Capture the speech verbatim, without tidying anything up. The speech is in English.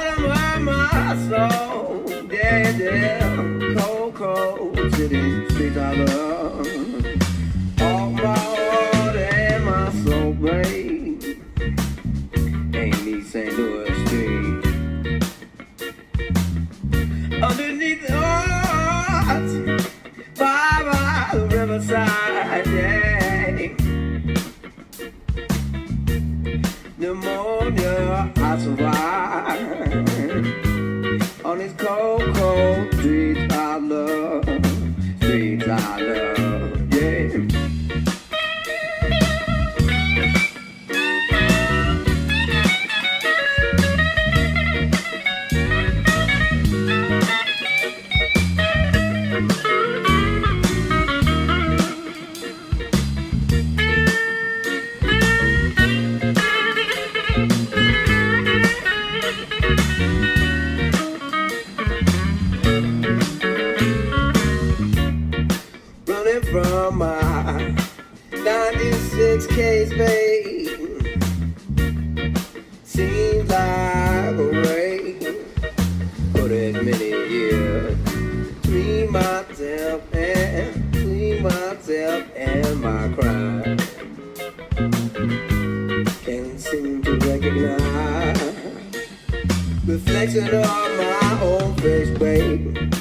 bottom of my soul, yeah, yeah, cold, cold to these streets I love. All my heart and my soul, babe, ain't me Saint Louis street. Underneath the arch, by, by the riverside, yeah. Pneumonia, I survive on these cold, cold streets I love, streets I love, yeah. From my ninety-six case, babe, seems like a rain, but as many years between myself and between myself and my crime, can't seem to recognize reflection of my own face, babe.